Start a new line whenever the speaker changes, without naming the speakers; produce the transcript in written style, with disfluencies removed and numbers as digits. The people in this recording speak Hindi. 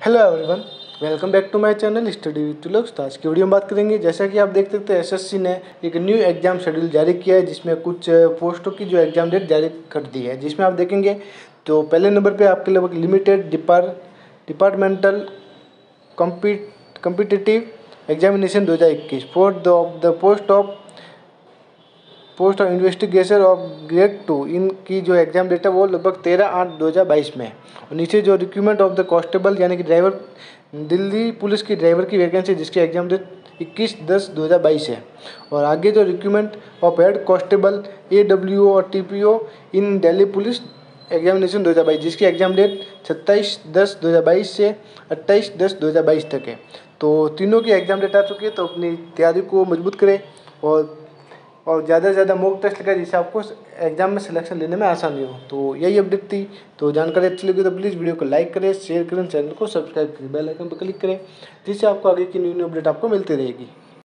Hello everyone, welcome back to my channel study with Tulak. आज की वीडियो में बात करेंगे। जैसा कि आप देख सकते हैं, एसएससी ने एक न्यू एग्जाम शेड्यूल जारी किया है, जिसमें कुछ पोस्टों की जो एग्जाम डेट जारी कर दी है। जिसमें आप देखेंगे तो पहले नंबर पे आपके लिए limited departmental competitive examination 2021 for the post of investigation of grade 2 इनकी जो एग्जाम डेट है वो लगभग 13/8/2022 में है। और नीचे जो रिक्रूटमेंट ऑफ द कांस्टेबल यानी कि ड्राइवर, दिल्ली पुलिस की ड्राइवर की वैकेंसी जिसकी एग्जाम डेट 21/10/2022 है। और आगे जो recruitment of head constable AWO और TPO in Delhi police examination 2022 जिसकी एग्जाम डेट 27/10/2022 से 28/10/2022 तक है। तो तीनों की एग्जाम डेट आ चुकी है, तो अपनी तैयारी को मजबूत करें और ज़्यादा से ज़्यादा मॉक टेस्ट लगाए, जिससे आपको एग्जाम में सिलेक्शन लेने में आसानी हो। तो यही अपडेट थी। तो जानकारी अच्छी लगी तो प्लीज़ वीडियो को लाइक करें, शेयर करें, चैनल को सब्सक्राइब करें, बेल आइकन पर क्लिक करें, जिससे आपको आगे की न्यू अपडेट आपको मिलती रहेगी।